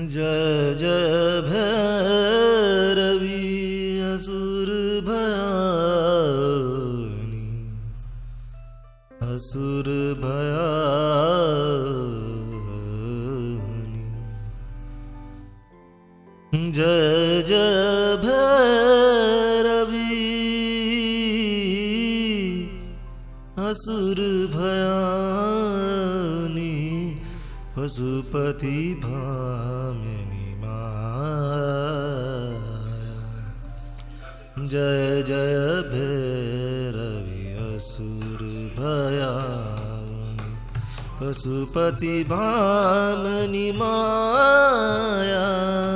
जय जय भैरवी असुर भयानी असुर भयानी। जय जय भैरवी असुर भयानी पशुपति भामिनी माया। जय जय भैरवी असुर भयानी पशुपति भामिनी माया।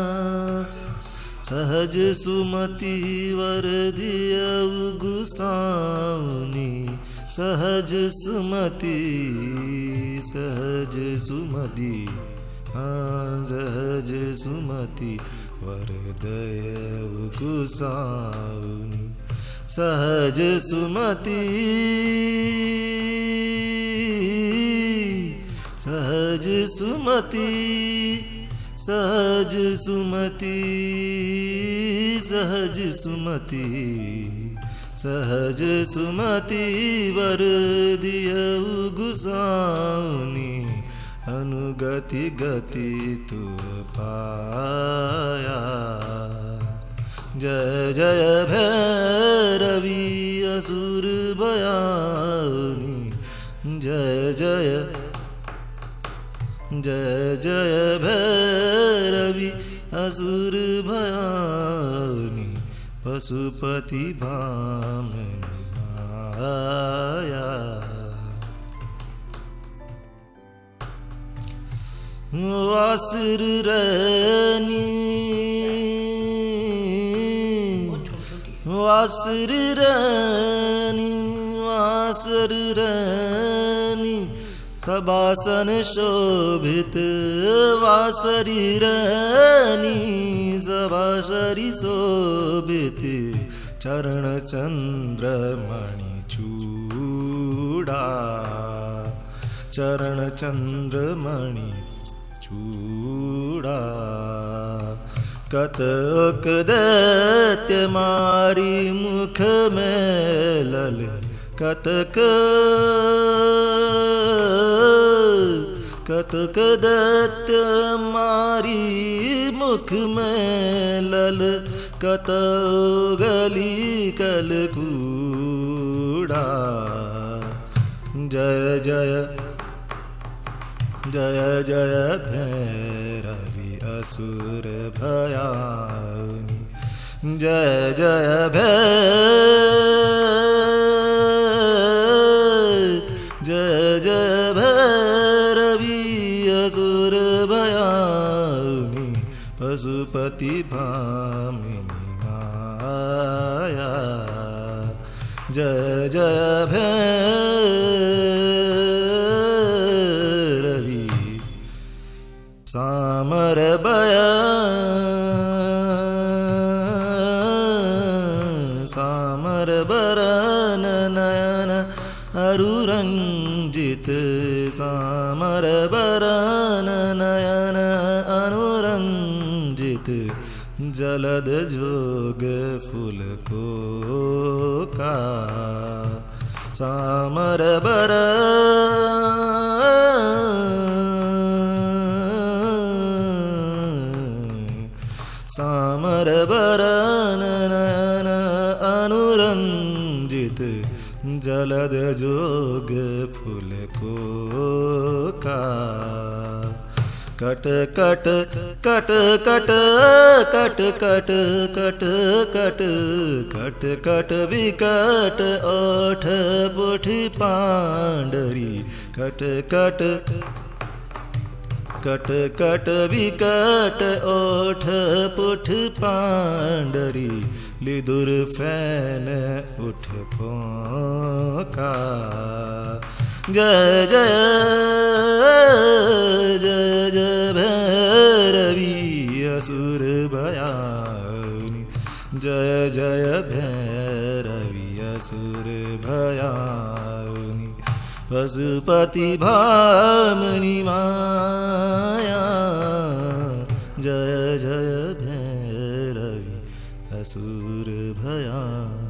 सहज सुमति वरदियउ गुसाउनी सहज सुमति सहज सुमति सहज सुमति वरदयउ गुसाउनी सहज सुमति सहज सुमति सहज सुमति सहज सुमति सहज सुमति वरदियउ गुसाउनी अनुगति गति तु पाया। जय जय भैरवी असुर भयानी जय जय जय जय भैरवी असुर भयानी पशुपति भामिनी माया। वासुर रानी वासुर रानी वासुर रानी सबासन शोभित वासरी रानी सबासरी शोभित चरण चंद्रमणि चूड़ा चरण चंद्रमणि चूड़ा। कतक दैत्य मारी मुख में लल कतक कतक दैत्य मारी मुख में लल कतो गली कलकूड़ा। जय जय जय जय भैरवी असुर भयानी जय जय जय जय भैरवी असुर भयानी पशुपति भामिनी माया। जय जय भैरवी सामर बया सामर बरन नयन अरुरंजित सामर बरन नयन अनुरंजित जलद जोग फूल को का सामर सामर बरन नयन अनुरंजित जलद जोग फूल को का। कट कट कट कट कट कट कट कट कट कट विकट ओठ बुढ़ी पांडरी कट कट कट कट विकट ओठ पुठ पांडरी लिदुर फैन उठ पोका। जय जय जय जय भैरवी असुर भयानी जय जय भैरवी असुर भयानी पशुपति भामिनी माया। जय जय भैरवी असुर भयानि।